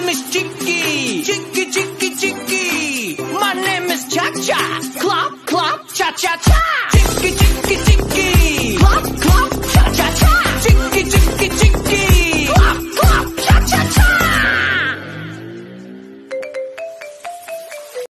name is Chicky. Chicky, Chicky, Chicky. My name is Cha-Cha. Clop, clop, cha-cha-cha. Chicky, Chicky.